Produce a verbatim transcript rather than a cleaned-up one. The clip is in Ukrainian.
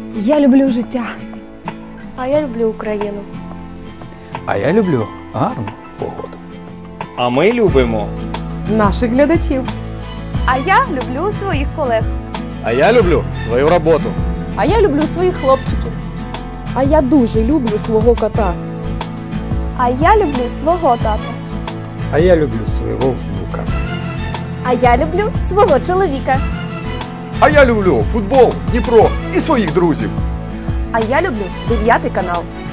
Я люблю життя. А я люблю Україну. А я люблю гарну погоду. А ми любимо. Наших глядачів. А я люблю своїх колег. А я люблю свою роботу. А я люблю своїх хлопчиків. А я дуже люблю свого кота. А я люблю свого тата. А я люблю свого внука. А я люблю свого чоловіка. А я люблю футбол, Дніпро і своїх друзів. А я люблю дев'ятий канал.